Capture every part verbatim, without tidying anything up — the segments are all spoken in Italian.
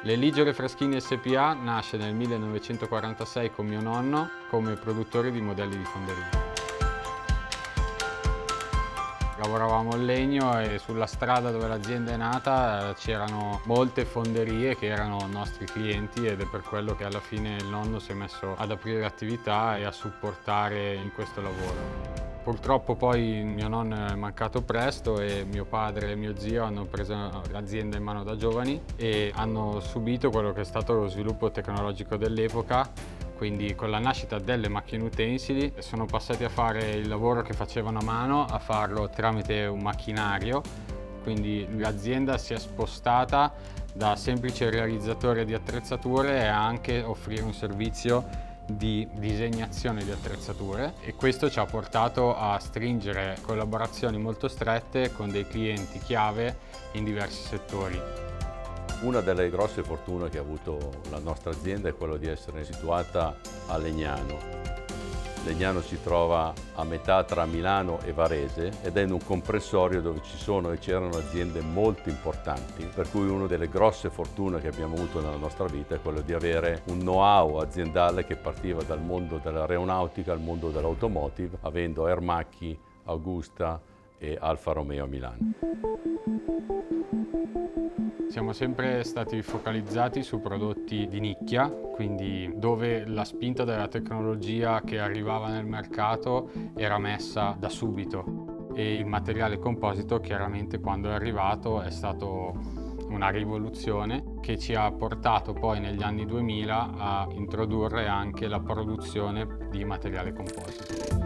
Le Ligure Fraschini S P A nasce nel millenovecentoquarantasei con mio nonno come produttore di modelli di fonderia. Lavoravamo al legno e sulla strada dove l'azienda è nata c'erano molte fonderie che erano nostri clienti ed è per quello che alla fine il nonno si è messo ad aprire attività e a supportare in questo lavoro. Purtroppo poi mio nonno è mancato presto e mio padre e mio zio hanno preso l'azienda in mano da giovani e hanno subito quello che è stato lo sviluppo tecnologico dell'epoca. Quindi con la nascita delle macchine utensili sono passati a fare il lavoro che facevano a mano a farlo tramite un macchinario, quindi l'azienda si è spostata da semplice realizzatore di attrezzature a anche offrire un servizio di disegnazione di attrezzature e questo ci ha portato a stringere collaborazioni molto strette con dei clienti chiave in diversi settori. Una delle grosse fortune che ha avuto la nostra azienda è quello di essere situata a Legnano. Legnano si trova a metà tra Milano e Varese ed è in un comprensorio dove ci sono e c'erano aziende molto importanti, per cui una delle grosse fortune che abbiamo avuto nella nostra vita è quello di avere un know-how aziendale che partiva dal mondo dell'aeronautica al mondo dell'automotive, avendo Aermacchi, Augusta e Alfa Romeo a Milano. Siamo sempre stati focalizzati su prodotti di nicchia, quindi dove la spinta della tecnologia che arrivava nel mercato era messa da subito e il materiale composito chiaramente quando è arrivato è stato una rivoluzione che ci ha portato poi negli anni duemila a introdurre anche la produzione di materiale composito.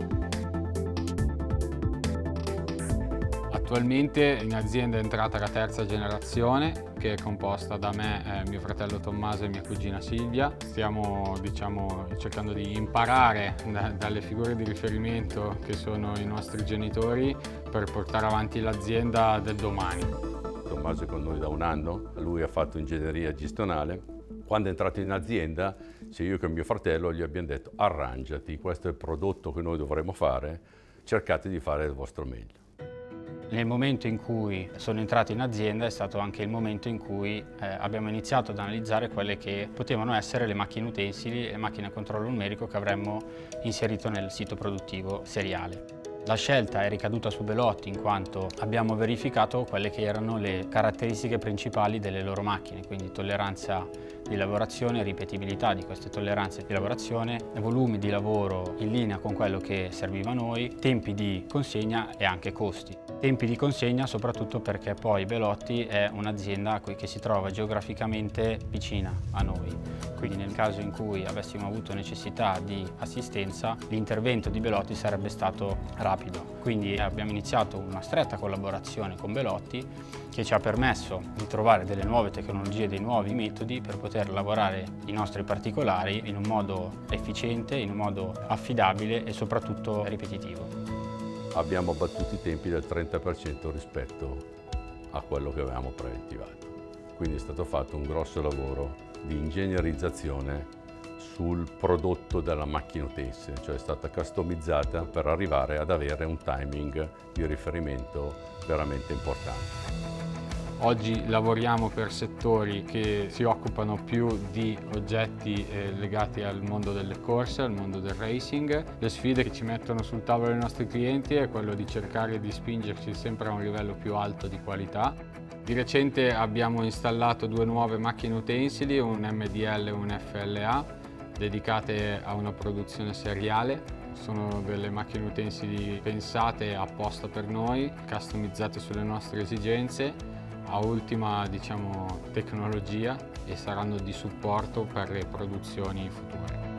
Attualmente in azienda è entrata la terza generazione che è composta da me, eh, mio fratello Tommaso e mia cugina Silvia. Stiamo diciamo, cercando di imparare da, dalle figure di riferimento che sono i nostri genitori per portare avanti l'azienda del domani. Tommaso è con noi da un anno, lui ha fatto ingegneria gestionale. Quando è entrato in azienda, sia io che mio fratello gli abbiamo detto arrangiati, questo è il prodotto che noi dovremo fare, cercate di fare il vostro meglio. Nel momento in cui sono entrato in azienda è stato anche il momento in cui eh, abbiamo iniziato ad analizzare quelle che potevano essere le macchine utensili e le macchine a controllo numerico che avremmo inserito nel sito produttivo seriale. La scelta è ricaduta su Belotti in quanto abbiamo verificato quelle che erano le caratteristiche principali delle loro macchine, quindi tolleranza di lavorazione, ripetibilità di queste tolleranze di lavorazione, volumi di lavoro in linea con quello che serviva a noi, tempi di consegna e anche costi. Tempi di consegna soprattutto perché poi Belotti è un'azienda che si trova geograficamente vicina a noi, quindi nel caso in cui avessimo avuto necessità di assistenza l'intervento di Belotti sarebbe stato rapido. Quindi abbiamo iniziato una stretta collaborazione con Belotti che ci ha permesso di trovare delle nuove tecnologie, dei nuovi metodi per poter lavorare i nostri particolari in un modo efficiente, in un modo affidabile e soprattutto ripetitivo. Abbiamo abbattuto i tempi del trenta per cento rispetto a quello che avevamo preventivato. Quindi è stato fatto un grosso lavoro di ingegnerizzazione sul prodotto della macchina utensile, cioè è stata customizzata per arrivare ad avere un timing di riferimento veramente importante. Oggi lavoriamo per settori che si occupano più di oggetti eh, legati al mondo delle corse, al mondo del racing. Le sfide che ci mettono sul tavolo i nostri clienti è quello di cercare di spingerci sempre a un livello più alto di qualità. Di recente abbiamo installato due nuove macchine utensili, un M D L e un F L A, dedicate a una produzione seriale. Sono delle macchine utensili pensate apposta per noi, customizzate sulle nostre esigenze, a ultima diciamo, tecnologia e saranno di supporto per le produzioni future.